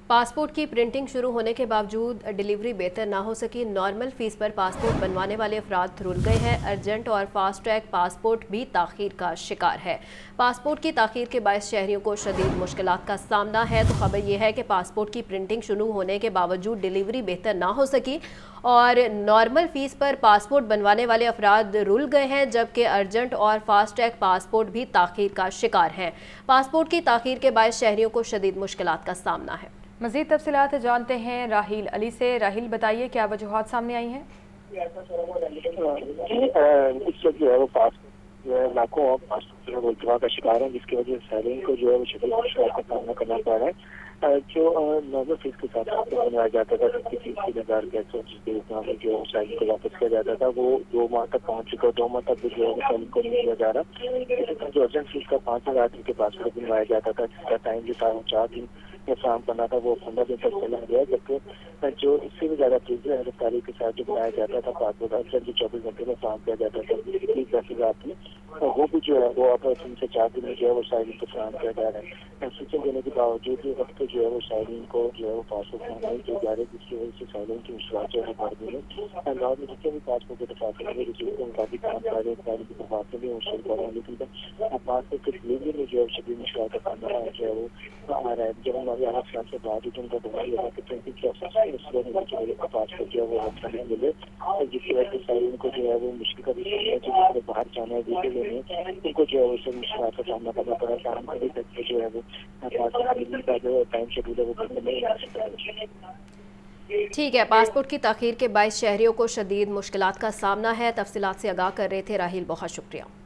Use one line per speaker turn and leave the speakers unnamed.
Passport की printing शुरू होने के बावजूद डिलीवरी बेहतर ना हो सकी। नॉर्मल फीस पर पासपोर्ट बनवाने वाले अफराद रुल गए हैं। अर्जेंट और फास्ट ट्रैक पासपोर्ट भी ताखीर का शिकार है। पासपोर्ट की ताखीर के बायस शहरियों को शदीद मुश्किलात का सामना है। तो खबर यह है कि पासपोर्ट की प्रिंटिंग शुरू होने के बावजूद डिलीवरी बेहतर ना हो सकी और नॉर्मल फीस पर पासपोर्ट बनवाने वाले अफराद रुल गए हैं, जबकि अर्जेंट और फास्ट ट्रैक पासपोर्ट भी ताखीर का शिकार हैं। पासपोर्ट की ताखीर के बायस शहरियों को शदीद मुश्किलात का सामना है।
मज़ीद तफसीलात जानते हैं राहील अली से। राहील, बताइए क्या वजूहात सामने आई हैं?
इस वक्त जो है वो पासपोर्ट जो है लाखों और पासपोर्ट जो है वो इल्तवा का शिकार है, जिसकी वजह से साइलिंग को जो है वो शदीद मुश्किल का सामना करना पड़ रहा है। जो नॉर्मल फीस के साथ बनवाया जाता था 3,000 के जो साइलिंग को वापस किया जाता था, वो 2 माह तक पहुंच चुका। 2 माह तक जो है वो साइलिंग को नहीं किया जा रहा। जो अर्जेंट फीस का 5,000 के पासपोर्ट बनवाया जाता था, जिसका टाइम जो था वो 4 दिन फराहम करना था, वो 15 दिन तक चला गया। जबकि जो इससे भी ज्यादा तेजी गिरफ्तारी के साथ जो बनाया जाता था पासपोर्ट अक्सर जो 24 घंटे में फराहम किया जाता था 10,000 में, वो भी जो है वो अब 3 से 4 दिन में जो है वो साइलिंग को फराहम किया जा रहा है। सूचना देने के बावजूद वक्त जो है वो साइलिंग को जो है वो पासपोर्ट नहीं किए जा रहे, जिसकी वजह से साइलिंग की मुश्किलात जो है बढ़ गई है। में जितने भी पासपोर्ट के दफातर में उनका भी काम कार्य के दफातर भी मुश्किल पड़ रहा है, लेकिन पासपोर्ट की डिलीवरी में जो है शदीद मुश्किलात का सामना जो है वो आ रहा है। जब हमारे आठ साल से बाद ही उनका दवाई लगा कि प्रिंटिंग प्रोसेस पासपोर्ट जो है वो अच्छा नहीं मिले, जिसकी वजह से साइलिंग को जो है वो मुश्किल का विषय है। जो बाहर जाना है वीडियो लेने, उनको जो है वो सब मुश्किलात का सामना करना पड़ा। काम अभी तक जो है वो पासपोर्ट का जो टाइम शेड्यूल है वो नहीं आ सकता।
ठीक है, पासपोर्ट की ताखीर के बायस शहरियों को शदीद मुश्किलात का सामना है। तफसीलात से आगाह कर रहे थे राहील, बहुत शुक्रिया।